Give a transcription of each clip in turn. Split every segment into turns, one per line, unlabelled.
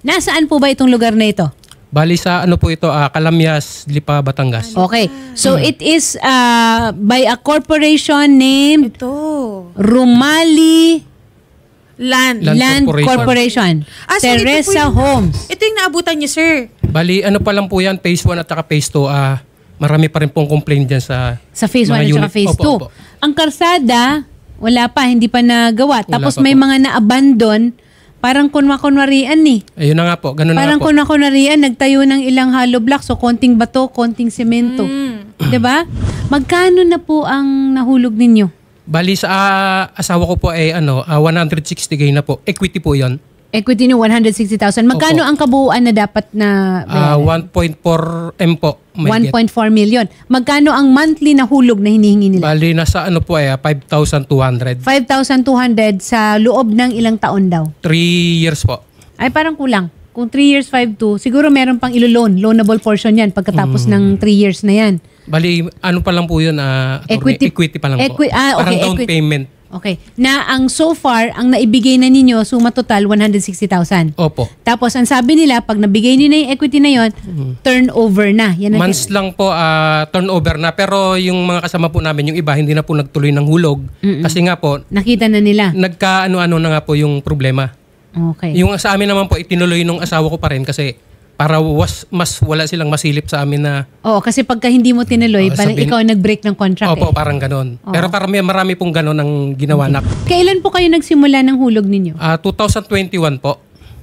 Nasaan po ba itong lugar na ito?
Bali sa ano po ito, Calamyas, Lipa, Batangas.
Okay. So it is by a corporation named Rumali
Land
Corporation.
Sir,
Teresa Homes.
Ito yung naabutan niyo, sir.
Bali ano pa lang po yan, phase 1 at saka phase 2. Marami pa rin pong complaint dyan sa
phase 1 at saka phase 2.
Opo.
Ang karsada, wala pa, hindi pa nagawa. Tapos may
po.
mga na-abandon, parang kunwarian eh.
Ayun na nga po, ganun
parang
na nga po.
kunwarian, nagtayo ng ilang hollow blocks, so konting bato, konting semento. Diba? Magkano na po ang nahulog ninyo?
Bali sa asawa ko po ay 160K na po. Equity po 'yon.
Equity nyo 160,000. Magkano ang kabuuan na dapat na
1.4 M po.
1.4 million. Magkano ang monthly na hulog na hinihingi nila?
Bali nasa ano po 5,200.
5,200 sa loob ng ilang taon daw?
3 years po.
Ay parang kulang. Kung 3 years, 5,200, siguro meron pang ilo-loan. Loanable portion yan pagkatapos ng 3 years na yan.
Bali, ano pa lang po yun? Equity pa lang po. Parang down payment.
Okay. Na ang so far, ang naibigay na ninyo, suma total, 160,000.
Opo.
Tapos, ang sabi nila, pag nabigay nyo na yung equity na yon, turnover na. Yan
Months lang po, turnover na. Pero yung mga kasama po namin, yung iba, hindi na po nagtuloy ng hulog. Kasi nga po,
nakita na nila.
Nagka-ano-ano na nga po yung problema.
Okay.
Yung sa amin naman po, itinuloy nung asawa ko pa rin kasi para mas wala silang masilip sa amin na...
Oo, kasi pagka hindi mo tinuloy, parang ikaw nag-break ng contract.
Opo, parang ganon. Pero parang marami pong ganon ang ginawa na.
Kailan po kayo nagsimula ng hulog ninyo?
2021 po.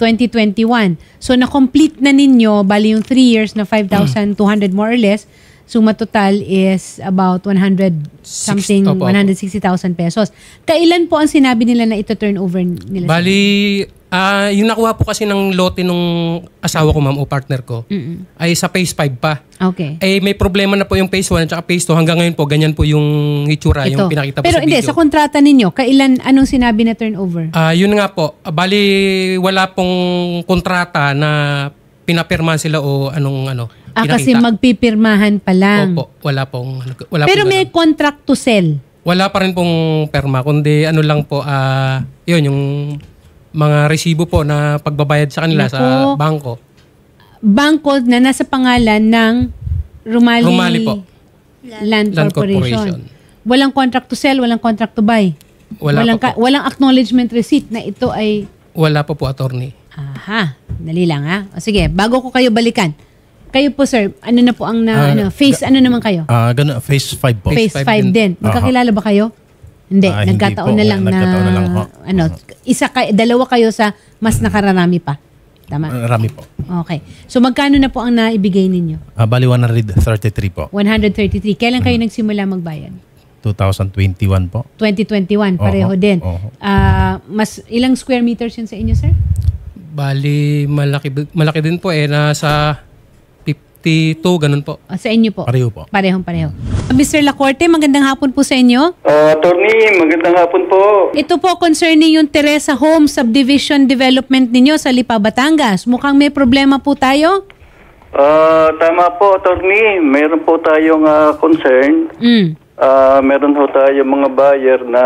2021. So, na-complete na ninyo, bali yung 3 years na 5,200 more or less, suma total is about 160,000 pesos. Kailan po ang sinabi nila na ito turnover nila?
Bali, yung nakuha po kasi ng lote nung asawa ko, ma'am, o partner ko, ay sa phase 5 pa.
Okay.
May problema na po yung phase 1 at saka phase 2. Hanggang ngayon po, ganyan po yung hitsura, yung pinakita po
pero
sa video.
Pero hindi, sa kontrata ninyo, anong sinabi na turnover?
Yun nga po. Bali, wala pong kontrata na pinapirmahan sila o pinakita.
Kasi magpipirmahan pa lang.
Opo, wala pong...
Pero may contract to sell?
Wala pa rin pong perma, kundi lang po, yun, yung mga resibo po na pagbabayad sa kanila sa bangko. Bangko
na nasa pangalan ng Rumali
po.
Land Corporation. Walang contract to sell, walang contract to buy. Walang acknowledgement receipt na ito ay...
Wala po, attorney.
Aha, dali lang ha. O sige, bago ko kayo balikan. Kayo po sir, ano na po ang phase ano naman kayo?
Phase 5 po.
Phase 5 din. Magkakilala ba kayo? Hindi, nagkataon na lang na dalawa kayo sa mas nakararami pa. Tama?
Marami po.
Okay. So magkano na po ang naibigay ninyo?
Bali 133 po.
133. Kailan kayo nagsimula magbayad?
2021 po.
2021, pareho din. Mas ilang square meters yun sa inyo, sir?
Bali, malaki din po nasa 52, ganun po.
Sa inyo po?
Pareho po.
Parehong-pareho. Mr. Lacorte, magandang hapon po sa inyo.
Attorney, magandang hapon po.
Ito po concerning yung Teresa Homes Subdivision Development ninyo sa Lipa, Batangas. Mukhang may problema po tayo?
Tama po, Attorney. Meron po tayong concern. Meron ho tayong mga buyer na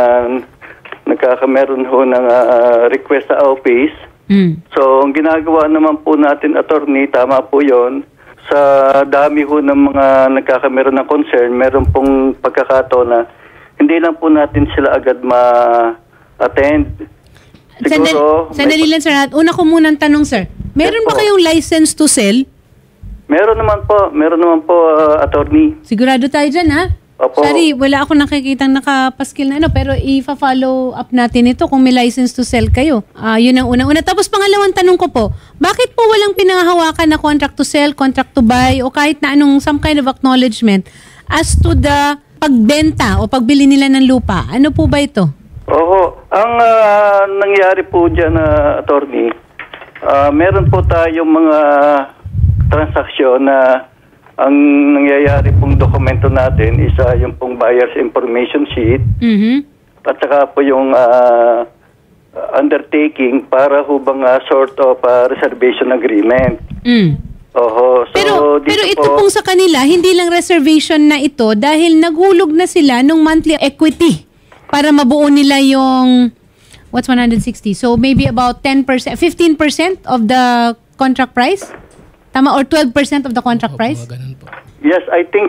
meron ho ng request sa office. So, ang ginagawa naman po natin, Attorney, tama po yon. Sa dami ho ng mga nagkakameron ng concern, meron pong pagkakataon na hindi lang po natin sila agad ma-attend. Siguro...
Sandali lang, sir. Una ko munang tanong, sir. Meron ba kayong license to sell?
Meron naman po, Attorney.
Sigurado tayo dyan, ha?
Opo.
Sorry, wala ako nakikitang nakapaskil na pero i-follow up natin ito kung may license to sell kayo. Yun ang una-una. Tapos pangalawang tanong ko po, bakit po walang pinangahawakan na contract to sell, contract to buy, o kahit na anong some kind of acknowledgement as to the pagbenta o pagbili nila ng lupa? Ano po ba ito?
Oo. Ang nangyari po dyan, Attorney, meron po tayong mga transaksyon na ang nangyayari pong dokumento natin is yung pong buyer's information sheet at saka po yung undertaking para hubang sort of reservation agreement. Oho. So,
pero ito pong sa kanila, hindi lang reservation na ito dahil naghulog na sila ng monthly equity para mabuo nila yung what's 160? So maybe about 10%, 15% of the contract price? Tama, or 12% of the contract price?
Mga ganun po.
Yes, I think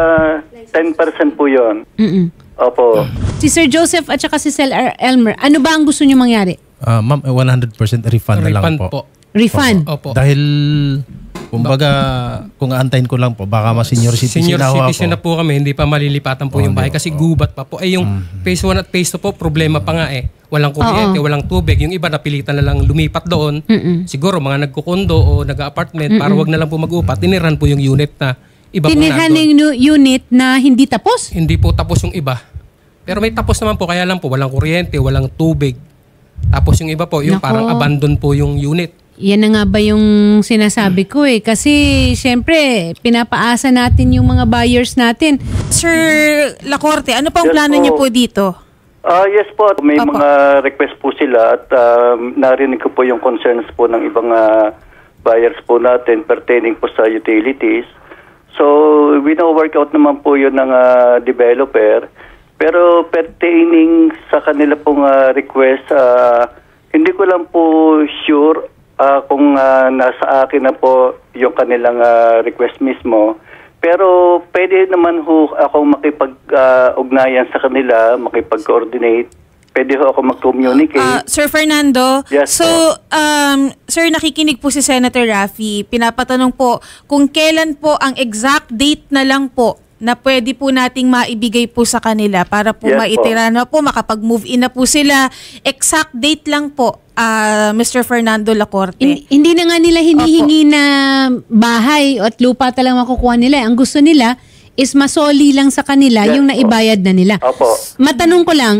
10% po yun. Opo.
Si Sir Joseph at saka si Sir Elmer, ano ba ang gusto nyo mangyari?
Ma'am, 100% refund na lang
Refund
po.
po.
Refund?
Opo.
Dahil, kumbaga, kung aantayin ko lang po, baka senior citizen
Senior
na ako.
citizen na po kami, hindi pa malilipatan po yung bahay kasi gubat pa po. Ay, yung phase 1 at phase 2 po, problema pa nga eh. Walang kuryente, walang tubig. Yung iba napilitan na lang lumipat doon. Siguro mga nagkukondo o nag-apartment para wag na lang po mag-upat. Tiniran po yung unit na iba po
Tinihan
nandun.
yung unit na hindi tapos?
Hindi po tapos yung iba. Pero may tapos naman po, kaya lang po walang kuryente, walang tubig. Tapos yung iba po, yung
Nako.
parang abandon po yung unit.
Yan na nga ba yung sinasabi ko eh. Kasi syempre, pinapaasa natin yung mga buyers natin.
Sir Lacorte, ano pang
Yes
plano
po.
niyo po dito?
Yes po, may
Opo.
mga request po sila at narinig ko po yung concerns po ng ibang buyers po natin pertaining po sa utilities. So, wino-work out naman po yun ng developer. Pero pertaining sa kanila pong request, hindi ko lang po sure kung nasa akin na po yung kanilang request mismo. Pero pwede naman ho akong makipag-ugnayan sa kanila, makipag-coordinate. Pwede ho ako mag-communicate.
Sir Fernando,
Yes
so,
po.
sir, nakikinig po si Senator Raffy. Pinapatanong po kung kailan po ang exact date na lang po na pwede po nating maibigay po sa kanila para po
Yes
maitira na po, makapag-move in na po sila. Exact date lang po, Mr. Fernando Lacorte.
Hindi na nga nila hinihingi na bahay at lupa talagang makukuha nila. Ang gusto nila is masoli lang sa kanila
Yes
yung
po.
naibayad na nila.
Opo.
Matanong ko lang,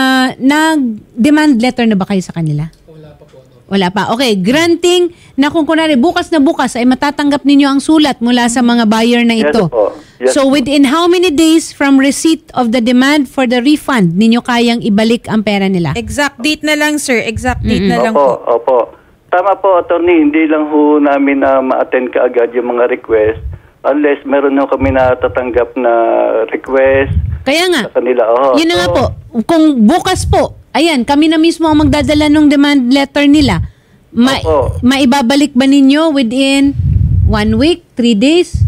nag-demand letter na ba kayo sa kanila? Wala pa. Okay, granting na kung kunwari bukas na bukas ay matatanggap ninyo ang sulat mula sa mga buyer na
Yes
ito.
po. Yes
So within how many days from receipt of the demand for the refund ninyo kayang ibalik ang pera nila?
Exact date na lang, sir. Exact date na lang po.
Opo. Tama po, attorney. Hindi lang ho namin ma-attend kaagad yung mga request unless meron ho kami natatanggap na request
Kaya nga,
sa kanila.
yun na nga po, kung bukas po, ayan, kami na mismo ang magdadala ng demand letter nila.
Opo.
Maibabalik ba ninyo within 1 week, 3 days?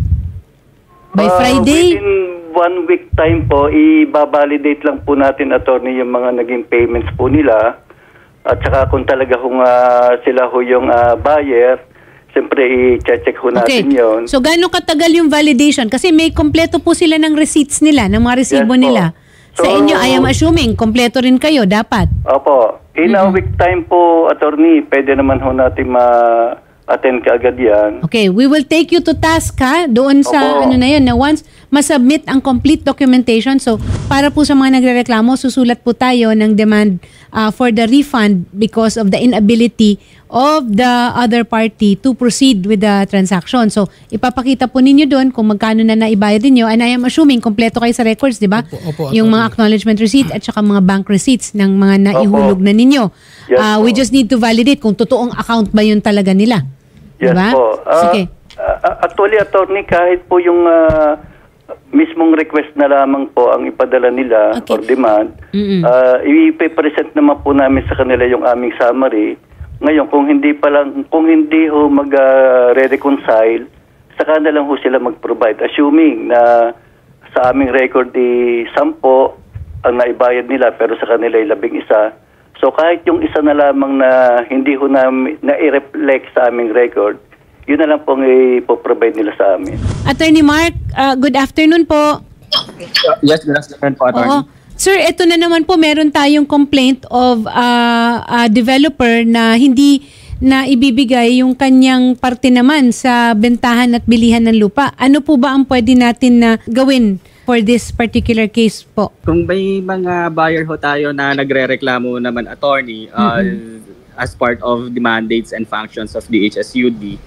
By Friday?
Within 1 week time po, i-validate lang po natin, attorney, yung mga naging payments po nila. At saka kung talaga kung sila ho yung buyer, siyempre i-check ho natin yun.
So, gaano katagal yung validation? Kasi may kompleto po sila ng receipts nila, ng mga resibo
Yes po.
nila. Sa
So,
inyo, I am assuming, kompleto rin kayo, dapat.
Opo. In a week time po, attorney, pwede naman ho natin ma-attend kaagad yan.
Okay, we will take you to task ha, doon sa
Opo.
ano na yun, na once masubmit ang complete documentation. So, para po sa mga nagrereklamo, susulat po tayo ng demand for the refund because of the inability of the other party to proceed with the transaction. So, ipapakita po ninyo doon kung magkano na naibayad ninyo. And I am assuming, kompleto kayo sa records, di ba?
Opo,
Yung mga acknowledgement receipt at saka mga bank receipts ng mga naihulog na ninyo.
Yes
We
po.
just need to validate kung totoong account ba yun talaga nila.
Yes
Diba?
po.
Sige.
Actually, attorney, kahit po yung mismong request na lamang po ang ipadala nila or demand, ipipresent naman po namin sa kanila yung aming summary. Ngayon, kung hindi ho mag-reconcile, saka na lang ho sila mag-provide. Assuming na sa aming record 10 ang naibayad nila pero sa kanila ay 11. So kahit yung isa na lamang na hindi ho na-reflect sa aming record, yun na lang pong ipoprovide nila sa amin.
Attorney Mark, good afternoon po.
Yes, good afternoon po, attorney.
Oo. Sir, ito na naman po, meron tayong complaint of a developer na hindi na ibibigay yung kanyang parte naman sa bentahan at bilihan ng lupa. Ano po ba ang pwede natin na gawin for this particular case po?
Kung may mga buyer ho tayo na nagrereklamo naman, attorney, as part of the mandates and functions of the HSUD,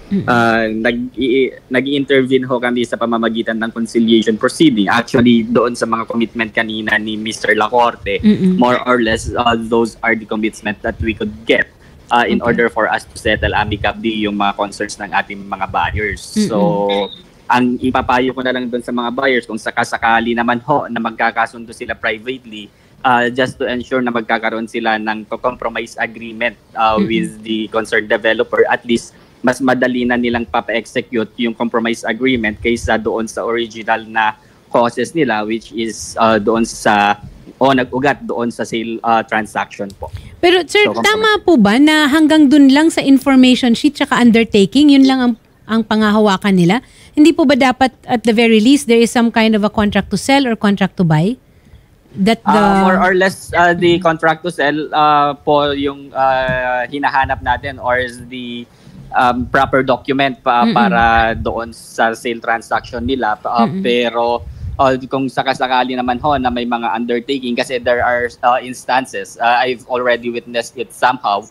nag-intervene ho kami sa pamamagitan ng conciliation proceeding. Actually, doon sa mga commitment kanina ni Mr. Lacorte, more or less, those are the commitments that we could get in order for us to settle amicably yung mga concerns ng ating mga buyers. So, ang ipapayo ko na lang doon sa mga buyers, kung sakasakali naman ho na magkakasundo sila privately, just to ensure na magkakaroon sila ng compromise agreement with the concerned developer, at least mas madali na nilang papa-execute yung compromise agreement kaysa doon sa original na causes nila, which is doon sa nag-ugat doon sa sale transaction po.
Pero sir,
So,
tama po ba na hanggang dun lang sa information sheet tsaka undertaking, yun lang ang pangahawakan nila? Hindi po ba dapat at the very least there is some kind of a contract to sell or contract to buy? That the
More or less, the contract to sell po yung hinahanap natin, or is the proper document para doon sa sale transaction nila. Pero kung sakasakali naman ho na may mga undertaking, kasi there are instances, I've already witnessed it somehow.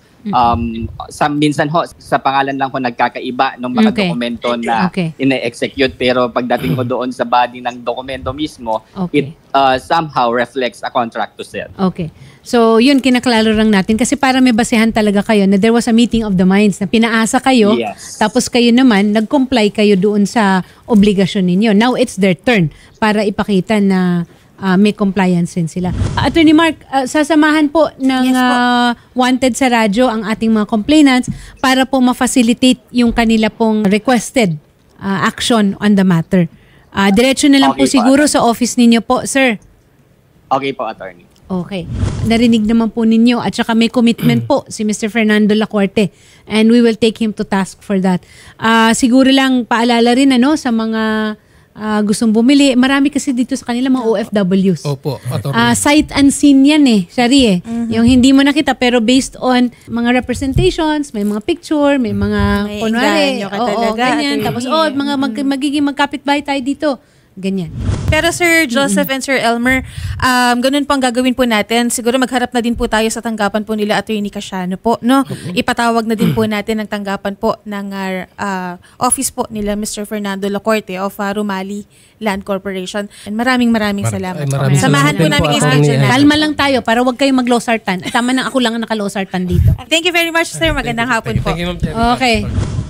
Minsan ho, sa pangalan lang ho nagkakaiba ng mga dokumento na ine-execute, pero pagdating ko doon sa body ng dokumento mismo, it somehow reflects a contract to sell.
Okay. So, yun, kinaklaro lang natin kasi para may basehan talaga kayo na there was a meeting of the minds na pinaasa kayo, tapos kayo naman, nag-comply kayo doon sa obligasyon ninyo. Now, it's their turn para ipakita na may compliance din sila. Attorney Mark, sasamahan po ng wanted sa radyo ang ating mga complainants para po ma-facilitate yung kanila pong requested action on the matter. Diretso na lang po siguro sa office ninyo po, sir.
Okay po, attorney.
Okay. Narinig naman po ninyo at saka may commitment po si Mr. Fernando Lacorte and we will take him to task for that. Siguro lang paalala rin sa mga gustong bumili. Marami kasi dito sa kanila mga OFWs.
Opo.
Sight unseen yan Shari Yung hindi mo nakita pero based on mga representations, may mga picture, may mga kunwari. Ganyan. Tapos magiging magkapitbahay tayo dito. Ganyan.
Pero Sir Joseph and Sir Elmer, ganun po ang gagawin po natin. Siguro magharap na din po tayo sa tanggapan po nila Attorney Casiano po, no? Ipatawag na din po natin ang tanggapan po ng office po nila Mr. Fernando Lacorte of Rumali Land Corporation. And maraming salamat. Samahan po namin i-schedule natin.
Kalma lang tayo para wag kayong mag-losartan. Tama na ako lang ang naka-losartan dito.
Thank you very much, sir. Magandang hapon po.
Thank you, ma'am.
Okay.